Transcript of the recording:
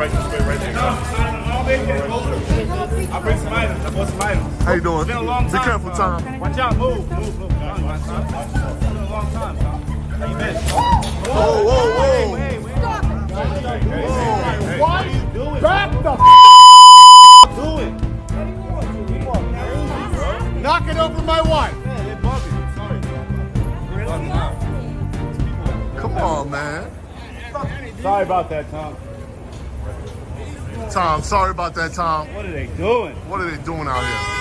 right there. I'll bring some items. I bought some items. How you doing? It's been a long time. Be careful, Tom. Watch out. Move. It's been a long time, Tom. How you been? Whoa. Hey. What? Back the Do it. knock it over my wife. Man, they're bugging. Sorry. Come on, man. Sorry about that, Tom. Tom, sorry about that, Tom. What are they doing? What are they doing out here?